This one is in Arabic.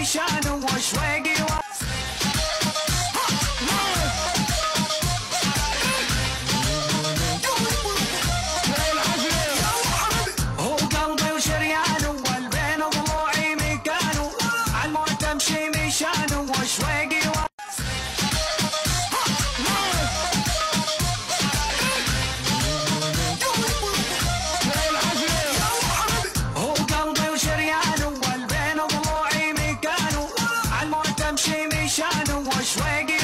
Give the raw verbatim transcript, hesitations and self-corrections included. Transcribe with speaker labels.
Speaker 1: مشان وشويقي هو قلبي وشريان والبين ضلوعي مكانه عالموت امشي مشان وشويقي هو قلبي وشريان والبين ضلوعي مكانه عالموت امشي مشان وشويقي